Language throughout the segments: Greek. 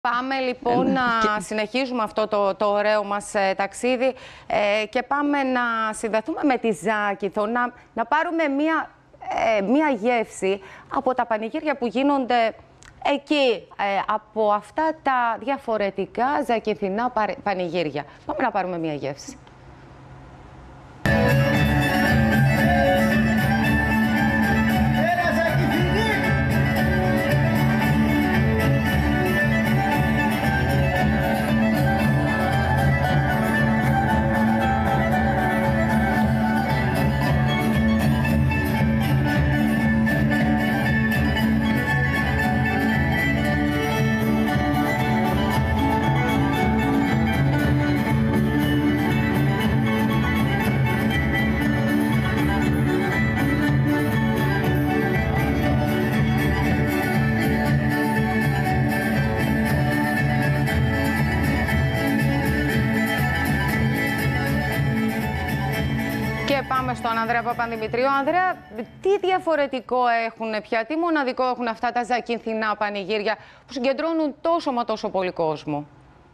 Πάμε λοιπόν να συνεχίζουμε αυτό το ωραίο μας ταξίδι και πάμε να συνδεθούμε με τη Ζάκυνθο, να πάρουμε μία γεύση από τα πανηγύρια που γίνονται εκεί, από αυτά τα διαφορετικά ζακυνθινά πανηγύρια. Πάμε να πάρουμε μία γεύση. Και πάμε στον Ανδρέα Παπανδημητρίου. Ανδρέα, τι διαφορετικό έχουν πια, τι μοναδικό έχουν αυτά τα ζακυνθινά πανηγύρια που συγκεντρώνουν τόσο μα τόσο πολύ κόσμο?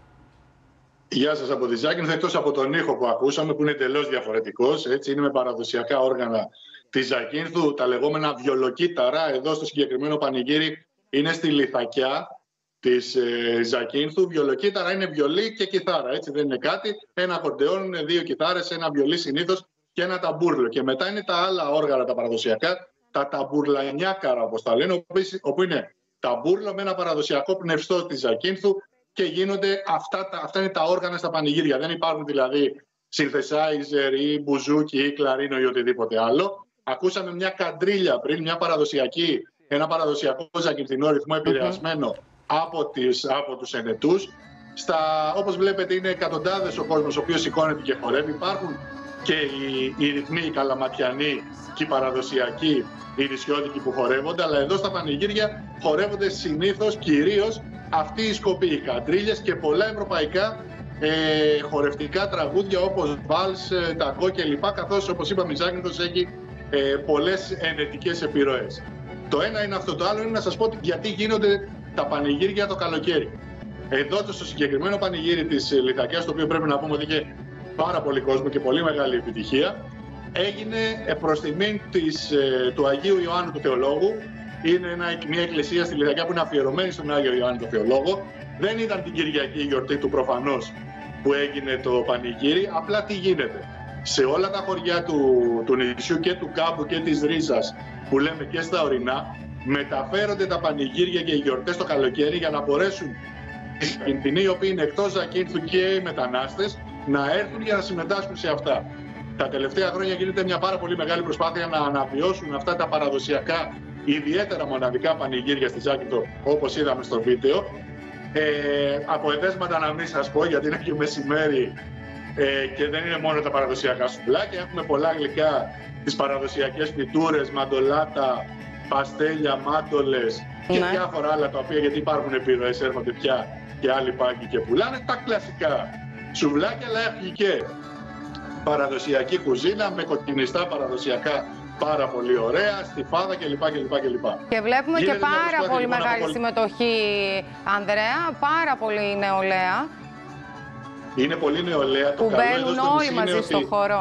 Γεια σας από τη Ζάκυνθο. Εκτός από τον ήχο που ακούσαμε, που είναι εντελώς διαφορετικός, έτσι, είναι με παραδοσιακά όργανα της Ζακύνθου, τα λεγόμενα βιολοκύτταρα. Εδώ στο συγκεκριμένο πανηγύρι είναι στη λιθακιά της Ζακύνθου. Βιολοκύτταρα είναι βιολί και κιθάρα, έτσι, δεν είναι κάτι. Ένα ακορντεόν, δύο κιθάρες, ένα βιολί συνήθως και ένα ταμπούρλο. Και μετά είναι τα άλλα όργανα τα παραδοσιακά, τα ταμπουρλανιάκαρα όπως τα λένε, όπου είναι ταμπούρλο με ένα παραδοσιακό πνευστό της Ζακύνθου και γίνονται αυτά είναι τα όργανα στα πανηγύρια. Δεν υπάρχουν δηλαδή synthesizer ή μπουζούκι ή κλαρίνο ή οτιδήποτε άλλο. Ακούσαμε μια καντρίλια πριν, ένα παραδοσιακό ζακυνθινό ρυθμό επηρεασμένο από τους ενετούς. Όπως βλέπετε είναι εκατοντάδες ο κόσμος ο οποίος σηκώνεται και χορεύει. Υπάρχουν και οι ρυθμοί, οι καλαματιανοί και οι παραδοσιακοί, οι νησιώτικοι που χορεύονται, αλλά εδώ στα πανηγύρια χορεύονται συνήθως κυρίως αυτοί οι σκοποί, οι καντρίλιες και πολλά ευρωπαϊκά χορευτικά τραγούδια όπως βάλς, ταγκό κλπ. Καθώς, όπως είπαμε, η Ζάκυνθος έχει πολλές ενετικές επιρροές. Το ένα είναι αυτό. Το άλλο είναι να σας πω γιατί γίνονται τα πανηγύρια το καλοκαίρι. Εδώ στο συγκεκριμένο πανηγύρι της Λιθακιάς, το οποίο πρέπει να πούμε ότι είχε πάρα πολύ κόσμο και πολύ μεγάλη επιτυχία, έγινε προς τιμήν του Αγίου Ιωάννου του Θεολόγου. Είναι μια εκκλησία στη Λιθακιά που είναι αφιερωμένη στον Άγιο Ιωάννη τον Θεολόγο. Δεν ήταν την Κυριακή η γιορτή του προφανώς που έγινε το πανηγύρι. Απλά τι γίνεται? Σε όλα τα χωριά του νησιού και του Κάμπου και της Ρίζας, που λέμε και στα ορεινά, μεταφέρονται τα πανηγύρια και οι γιορτές το καλοκαίρι για να μπορέσουν οι Ζακυνθινοί, οι οποίοι είναι εκτός Ζακύνθου και οι μετανάστες, να έρθουν για να συμμετάσχουν σε αυτά. Τα τελευταία χρόνια γίνεται μια πάρα πολύ μεγάλη προσπάθεια να αναβιώσουν αυτά τα παραδοσιακά, ιδιαίτερα μοναδικά πανηγύρια στη Ζάκυνθο, όπως είδαμε στο βίντεο. Από εδέσματα να μην σας πω, γιατί είναι και μεσημέρι και δεν είναι μόνο τα παραδοσιακά σουβλάκια. Έχουμε πολλά γλυκά, τις παραδοσιακές φιτούρες, μαντολάτα, παστέλια, μάντολες και διάφορα άλλα τα οποία, γιατί υπάρχουν επιρροές, έρχονται πια και άλλοι πάγκοι και πουλάνε. Τα κλασικά σουβλάκια, αλλά έχει και παραδοσιακή κουζίνα με κοκκινιστά παραδοσιακά πάρα πολύ ωραία, στιφάδα κλπ. Και βλέπουμε και πάρα πολύ μεγάλη συμμετοχή, Ανδρέα, πάρα πολύ νεολαία. Είναι πολύ νεολαία. Που μπαίνουν όλοι μαζί στο χώρο,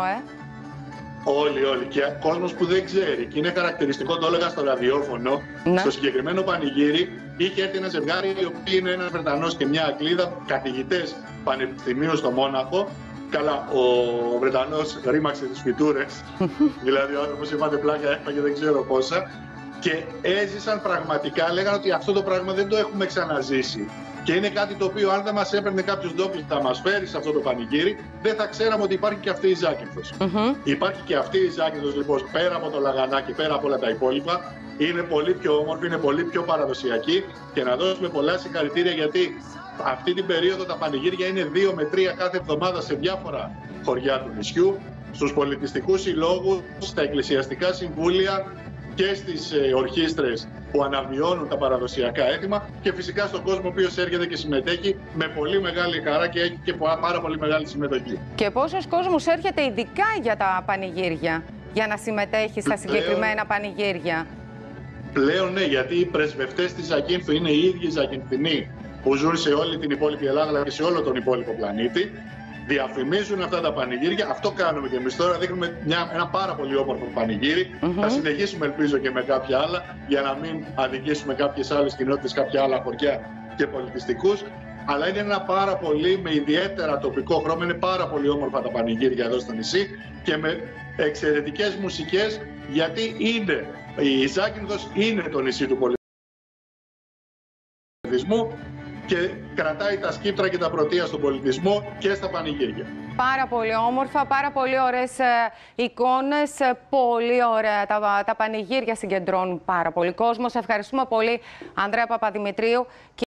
Όλοι. Και κόσμος που δεν ξέρει. Και είναι χαρακτηριστικό, το έλεγα στο ραδιόφωνο, στο συγκεκριμένο πανηγύρι είχε έρθει ένα ζευγάρι, οι οποίοι είναι ένας Βρετανός και μια Αγγλίδα, καθηγητές πανεπιστημίου στο Μόναχο. Καλά, ο Βρετανός ρήμαξε τις φιτούρες, δηλαδή ο άνθρωπος είπατε πλάκα, έφαγε δεν ξέρω πόσα, και έζησαν πραγματικά, λέγανε ότι αυτό το πράγμα δεν το έχουμε ξαναζήσει. Και είναι κάτι το οποίο, αν δεν μας έπαιρνε κάποιος ντόπιος να μας φέρει σε αυτό το πανηγύρι, δεν θα ξέραμε ότι υπάρχει και αυτή η Ζάκυνθος. Υπάρχει και αυτή η Ζάκυνθος, λοιπόν, πέρα από το λαγανάκι, πέρα από όλα τα υπόλοιπα. Είναι πολύ πιο όμορφη, είναι πολύ πιο παραδοσιακή και να δώσουμε πολλά συγχαρητήρια, γιατί αυτή την περίοδο τα πανηγύρια είναι 2 με 3 κάθε εβδομάδα σε διάφορα χωριά του νησιού, στους πολιτιστικούς συλλόγους, στα εκκλησιαστικά συμβούλια και στις ορχήστρες που αναβιώνουν τα παραδοσιακά έθιμα και φυσικά στον κόσμο ο οποίος έρχεται και συμμετέχει με πολύ μεγάλη χαρά και έχει και πάρα πολύ μεγάλη συμμετοχή. Και πόσος κόσμος έρχεται ειδικά για τα πανηγύρια, για να συμμετέχει στα συγκεκριμένα πανηγύρια? Πλέον ναι, γιατί οι πρεσβευτές της Ζακύνθου είναι οι ίδιοι Ζακυνθινοί που ζουν σε όλη την υπόλοιπη Ελλάδα αλλά και σε όλο τον υπόλοιπο πλανήτη. Διαφημίζουν αυτά τα πανηγύρια. Αυτό κάνουμε και εμείς τώρα. Δείχνουμε ένα πάρα πολύ όμορφο πανηγύρι. Θα συνεχίσουμε, ελπίζω, και με κάποια άλλα, για να μην αδικήσουμε κάποιες άλλες κοινότητες, κάποια άλλα χωριά και πολιτιστικούς. Αλλά είναι ένα πάρα πολύ με ιδιαίτερα τοπικό χρώμα. Είναι πάρα πολύ όμορφα τα πανηγύρια εδώ στο νησί και με εξαιρετικές μουσικές, γιατί η Ζάκυνθος είναι το νησί του πολιτισμού και κρατάει τα σκύπτρα και τα πρωτεία στον πολιτισμό και στα πανηγύρια. Πάρα πολύ όμορφα, πάρα πολύ ωραίες εικόνες, πολύ ωραία. Τα πανηγύρια συγκεντρώνουν πάρα πολύ κόσμο. Σε ευχαριστούμε πολύ, Ανδρέα Παπαδημητρίου.